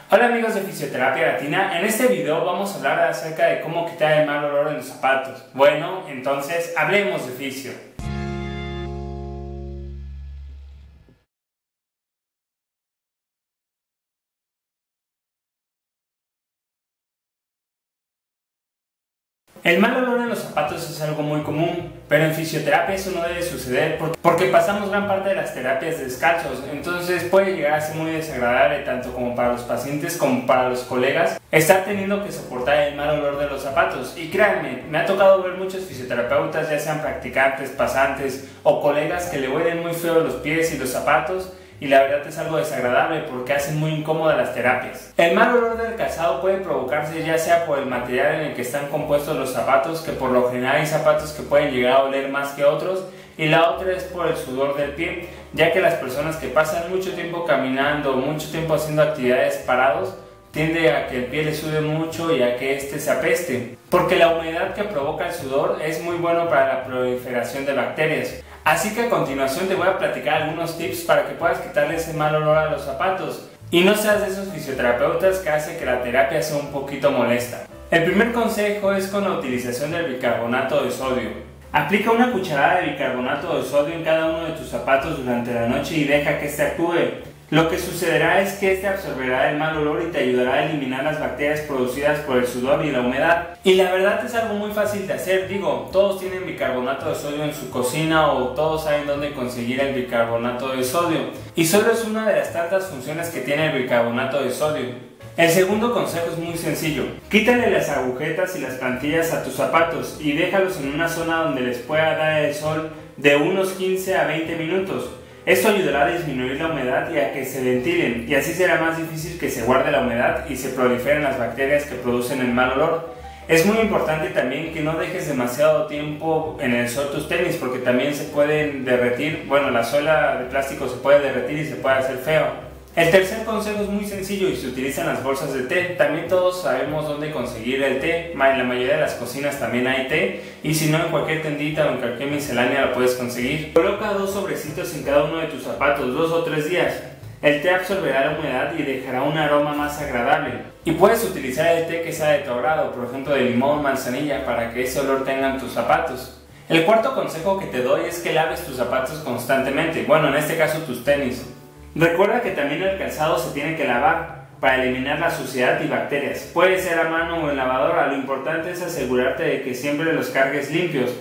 Hola amigos de Fisioterapia Latina, en este video vamos a hablar acerca de cómo quitar el mal olor en los zapatos. Bueno, entonces hablemos de fisio. El mal olor en los zapatos es algo muy común, pero en fisioterapia eso no debe suceder porque pasamos gran parte de las terapias descalzos, entonces puede llegar a ser muy desagradable tanto como para los pacientes como para los colegas estar teniendo que soportar el mal olor de los zapatos. Y créanme, me ha tocado ver muchos fisioterapeutas, ya sean practicantes, pasantes o colegas que le huelen muy feo los pies y los zapatos, y la verdad es algo desagradable porque hacen muy incómodas las terapias. El mal olor del calzado puede provocarse ya sea por el material en el que están compuestos los zapatos, que por lo general hay zapatos que pueden llegar a oler más que otros, y la otra es por el sudor del pie, ya que las personas que pasan mucho tiempo caminando, mucho tiempo haciendo actividades parados, tiende a que el pie le sude mucho y a que este se apeste, porque la humedad que provoca el sudor es muy bueno para la proliferación de bacterias. Así que a continuación te voy a platicar algunos tips para que puedas quitarle ese mal olor a los zapatos y no seas de esos fisioterapeutas que hace que la terapia sea un poquito molesta. El primer consejo es con la utilización del bicarbonato de sodio. Aplica una cucharada de bicarbonato de sodio en cada uno de tus zapatos durante la noche y deja que este actúe. Lo que sucederá es que este absorberá el mal olor y te ayudará a eliminar las bacterias producidas por el sudor y la humedad. Y la verdad es algo muy fácil de hacer, todos tienen bicarbonato de sodio en su cocina o todos saben dónde conseguir el bicarbonato de sodio. Y solo es una de las tantas funciones que tiene el bicarbonato de sodio. El segundo consejo es muy sencillo. Quítale las agujetas y las plantillas a tus zapatos y déjalos en una zona donde les pueda dar el sol de unos 15 a 20 minutos. Esto ayudará a disminuir la humedad y a que se ventilen, y así será más difícil que se guarde la humedad y se proliferen las bacterias que producen el mal olor. Es muy importante también que no dejes demasiado tiempo en el sol tus tenis porque también se pueden derretir, la suela de plástico se puede derretir y se puede hacer feo. El tercer consejo es muy sencillo y se utilizan las bolsas de té. También todos sabemos dónde conseguir el té, en la mayoría de las cocinas también hay té, y si no en cualquier tendita o en cualquier miscelánea lo puedes conseguir. Coloca 2 sobrecitos en cada uno de tus zapatos, 2 o 3 días. El té absorberá la humedad y dejará un aroma más agradable. Y puedes utilizar el té que sea de tu agrado, por ejemplo de limón o manzanilla, para que ese olor tengan tus zapatos. El cuarto consejo que te doy es que laves tus zapatos constantemente, en este caso tus tenis. Recuerda que también el calzado se tiene que lavar para eliminar la suciedad y bacterias. Puede ser a mano o en lavadora, lo importante es asegurarte de que siempre los cargues limpios.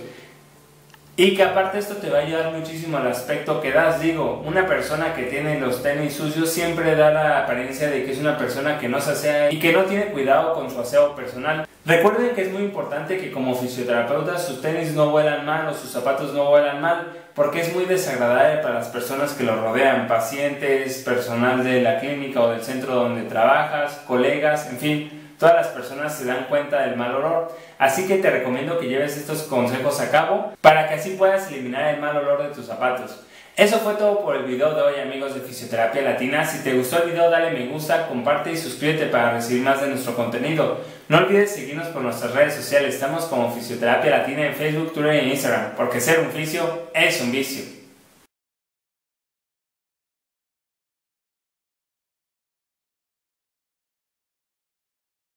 Y que aparte esto te va a ayudar muchísimo al aspecto que das. Una persona que tiene los tenis sucios siempre da la apariencia de que es una persona que no se asea y que no tiene cuidado con su aseo personal. Recuerden que es muy importante que como fisioterapeutas sus tenis no huelan mal o sus zapatos no huelan mal, porque es muy desagradable para las personas que lo rodean, pacientes, personal de la clínica o del centro donde trabajas, colegas, en fin. Todas las personas se dan cuenta del mal olor, así que te recomiendo que lleves estos consejos a cabo para que así puedas eliminar el mal olor de tus zapatos. Eso fue todo por el video de hoy, amigos de Fisioterapia Latina. Si te gustó el video, dale me gusta, comparte y suscríbete para recibir más de nuestro contenido. No olvides seguirnos por nuestras redes sociales, estamos como Fisioterapia Latina en Facebook, Twitter e Instagram, porque ser un fisio es un vicio.